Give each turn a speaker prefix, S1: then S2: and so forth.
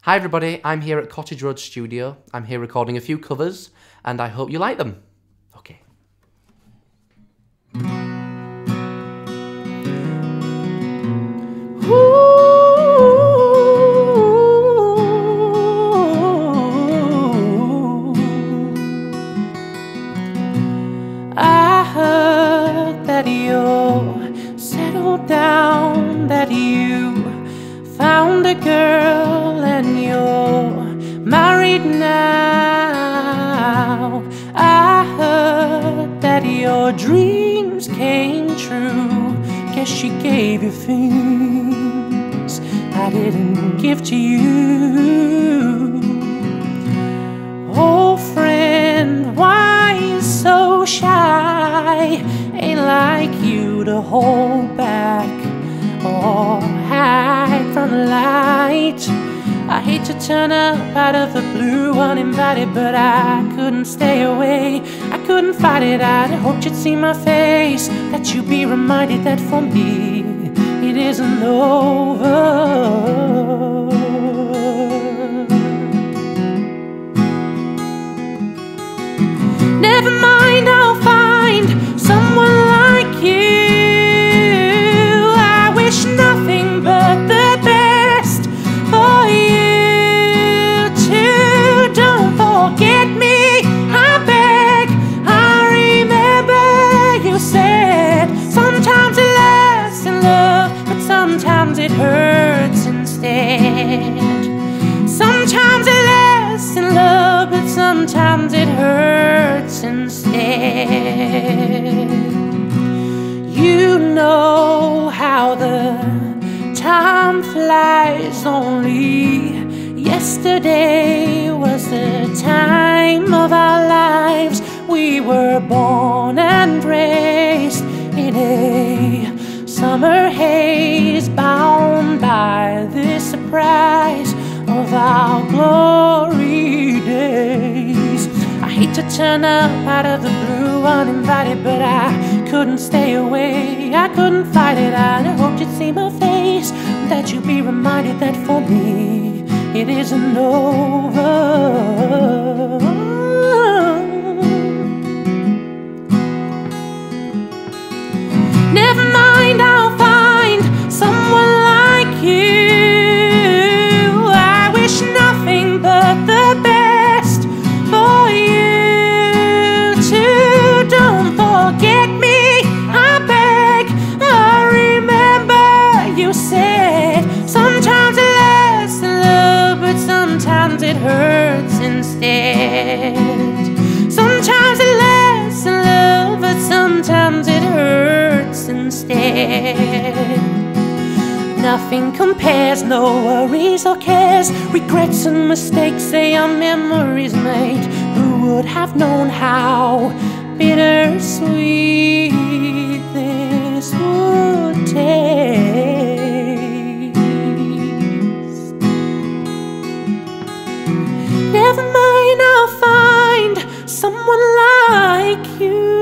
S1: Hi everybody, I'm here at Cottage Road Studio. I'm here recording a few covers and I hope you like them. Okay.
S2: I heard that you're settled down, that you found a girl and you're married now. I heard that your dreams came true. Guess she gave you things I didn't give to you. Oh friend, why you so shy? Ain't like you to hold back or hide from the light. I hate to turn up out of the blue uninvited, but I couldn't stay away. I couldn't fight it. I hoped you'd see my face, that you'd be reminded that for me it isn't over. Never mind, I'll find someone like you. I wish nothing but the best for you too. Don't forget me, I beg. I remember you said sometimes it lasts in love, but sometimes it hurts instead. Sometimes it lasts in love, but sometimes it hurts instead. You know how the time flies. Only yesterday was the time of our lives. We were born and raised in a summer haze, bound by the surprise of our glory days. I hate to turn up out of the blue uninvited, but I couldn't stay away. I couldn't fight it. I hoped you'd see my face, that you'd be reminded that for me it isn't over. Never mind, I'll find someone like you. I wish nothing but the best for you too. Don't forget me, I beg. I remember you said sometimes it lasts in love, but sometimes it hurts instead. Sometimes it lasts in love, but sometimes it hurts instead. Nothing compares, no worries or cares. Regrets and mistakes, they are memories made. Who would have known how bittersweet this would taste? Never mind, I'll find someone like you.